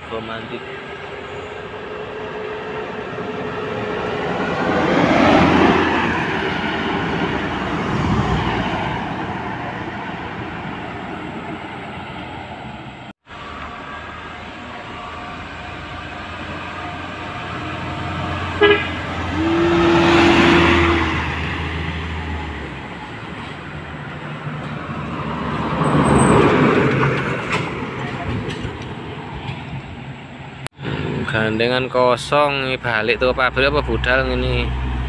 romantis. Gandengan kosong ini balik tuh pabrik apa budal ini.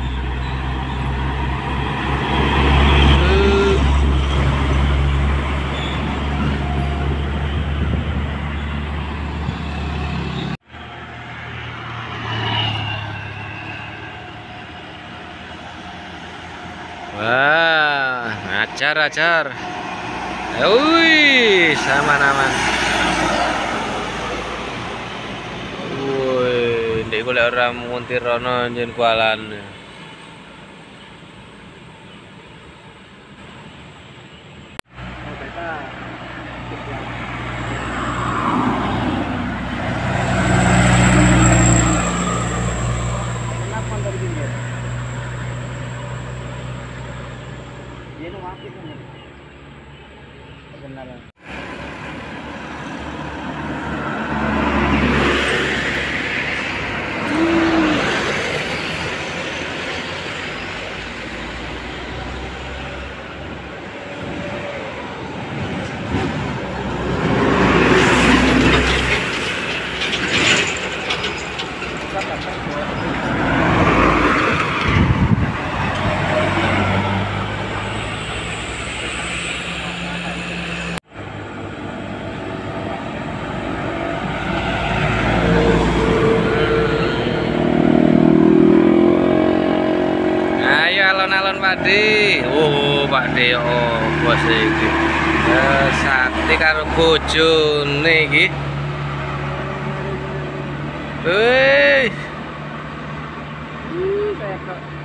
Wah, ajar. Wih, aman. Wih, ndek golek ora muntir rono njen kualan. Alon-alon Pakde. Oh, Pakde oh bos iki. Sakti karo bojone iki. Wih.